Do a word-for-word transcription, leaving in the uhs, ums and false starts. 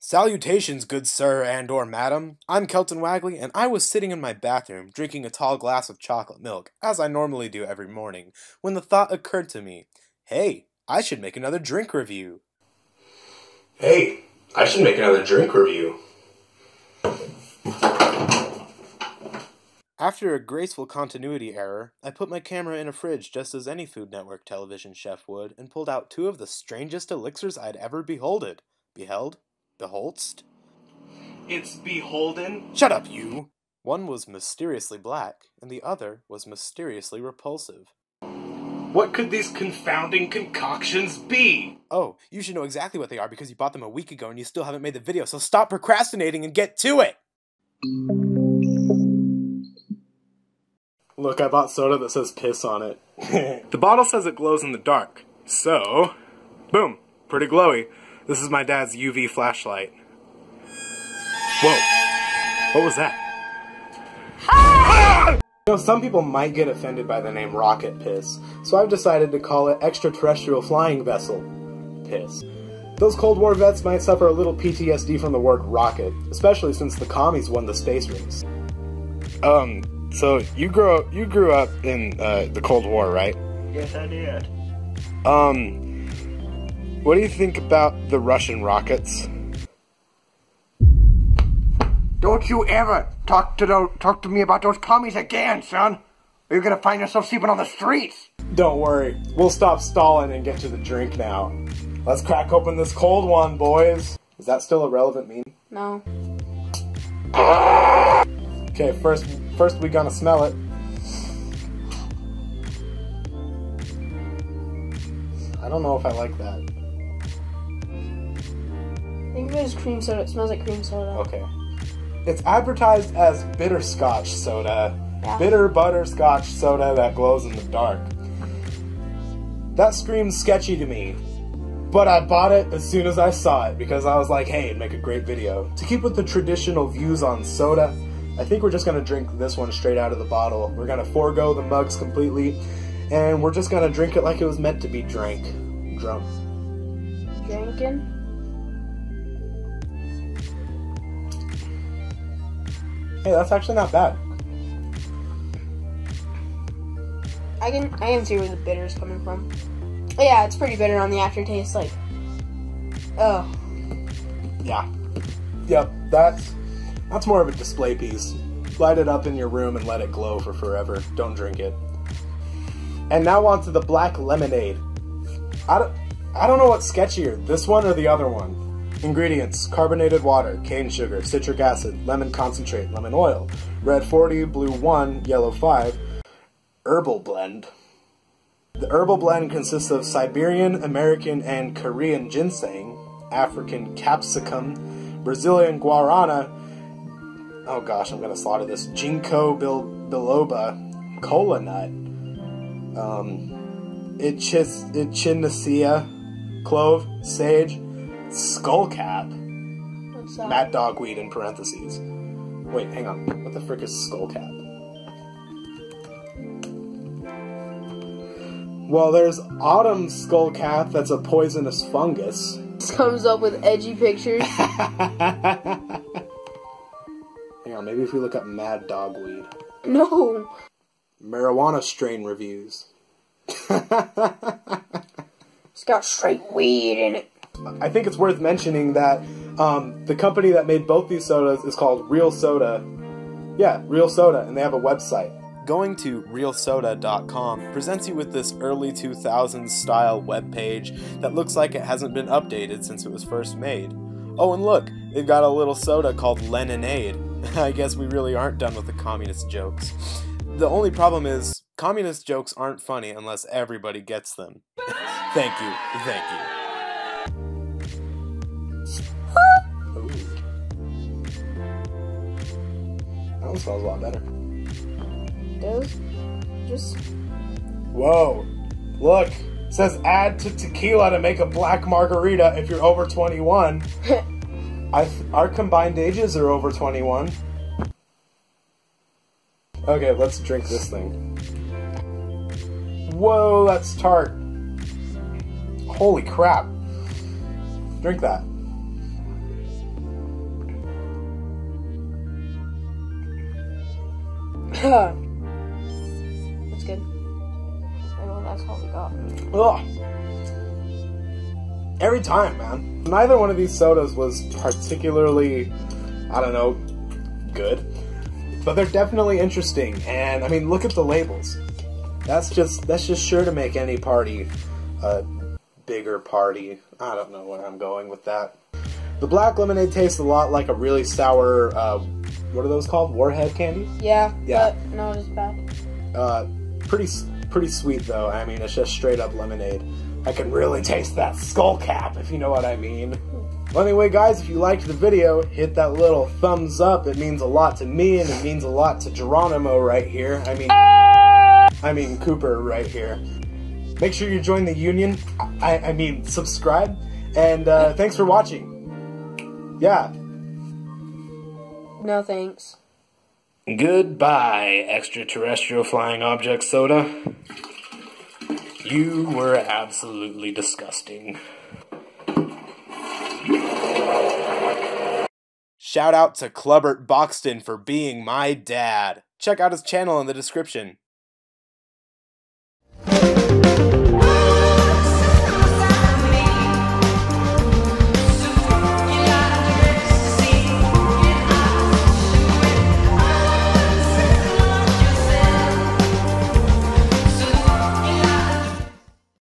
Salutations, good sir and or madam. I'm Kelton Wagley, and I was sitting in my bathroom drinking a tall glass of chocolate milk, as I normally do every morning, when the thought occurred to me, hey, I should make another drink review. Hey, I should make another drink review. After a graceful continuity error, I put my camera in a fridge just as any Food Network television chef would, and pulled out two of the strangest elixirs I'd ever beholded. Beheld? Beholdst? It's beholden. Shut up, you! One was mysteriously black, and the other was mysteriously repulsive. What could these confounding concoctions be? Oh, you should know exactly what they are because you bought them a week ago and you still haven't made the video, so stop procrastinating and get to it! Look, I bought soda that says piss on it. The bottle says it glows in the dark, so, boom, pretty glowy. This is my dad's U V flashlight. Whoa, what was that? Ah! You know, some people might get offended by the name rocket piss, so I've decided to call it extraterrestrial flying vessel piss. Those Cold War vets might suffer a little P T S D from the word rocket, especially since the commies won the space race. Um, so you grew up, you grew up in uh, the Cold War, right? Yes, I did. Um, what do you think about the Russian rockets? Don't you ever talk to the, talk to me about those commies again, son. Or you're gonna find yourself sleeping on the streets. Don't worry, we'll stop stalling and get to the drink now. Let's crack open this cold one, boys. Is that still a relevant meme? No. Okay, first, first we gonna smell it. I don't know if I like that. Think of it as cream soda. It smells like cream soda. Okay. It's advertised as bitterscotch soda. Yeah. Bitter butterscotch soda that glows in the dark. That screams sketchy to me. But I bought it as soon as I saw it because I was like, hey, it'd make a great video. To keep with the traditional views on soda, I think we're just going to drink this one straight out of the bottle. We're going to forego the mugs completely, and we're just going to drink it like it was meant to be drank. Drunk. Drinking? Hey, that's actually not bad. I can I can see where the bitter's coming from. Oh, yeah, it's pretty bitter on the aftertaste. Like, oh. Yeah. Yep, that's that's more of a display piece. Light it up in your room and let it glow for forever. Don't drink it. And now on to the black lemonade. I don't, I don't know what's sketchier, this one or the other one. Ingredients: carbonated water, cane sugar, citric acid, lemon concentrate, lemon oil, red forty, blue one, yellow five, herbal blend. The herbal blend consists of Siberian, American, and Korean ginseng, African capsicum, Brazilian guarana, oh gosh, I'm gonna slaughter this, ginkgo bil biloba, cola nut, um, Echis, echinacea, clove, sage, skullcap, What's that? mad dogweed in parentheses. Wait, hang on, what the frick is skullcap? Well, there's autumn skullcap, that's a poisonous fungus. This comes up with edgy pictures. Hang on, maybe if we look up mad dogweed. No. Marijuana strain reviews. It's got straight weed in it. I think it's worth mentioning that um, the company that made both these sodas is called Real Soda. Yeah, Real Soda, and they have a website. Going to real soda dot com presents you with this early two thousands style webpage that looks like it hasn't been updated since it was first made. Oh, and look, they've got a little soda called Leninade. I guess we really aren't done with the communist jokes. The only problem is, communist jokes aren't funny unless everybody gets them. Thank you, thank you. Ooh. That one smells a lot better. Does just Whoa, look, it says add to tequila to make a black margarita if you're over twenty-one. I th our combined ages are over twenty-one. Okay, let's drink this thing. Whoa, that's tart. Holy crap. Drink that. That's good. I know that's all we got. Ugh. Every time, man. Neither one of these sodas was particularly, I don't know, good. But they're definitely interesting. And, I mean, look at the labels. That's just, that's just sure to make any party a bigger party. I don't know where I'm going with that. The black lemonade tastes a lot like a really sour, uh, what are those called? Warhead candies? Yeah, Yeah. but not as bad. Uh, pretty, pretty sweet though. I mean, it's just straight up lemonade. I can really taste that skull cap, if you know what I mean. Well, anyway, guys, if you liked the video, hit that little thumbs up. It means a lot to me, and it means a lot to Geronimo right here. I mean, I mean Cooper right here. Make sure you join the union. I, I mean, subscribe. And uh, thanks for watching. Yeah. No thanks. Goodbye, extraterrestrial flying object soda. You were absolutely disgusting. Shout out to Clubbert Boxton for being my dad. Check out his channel in the description.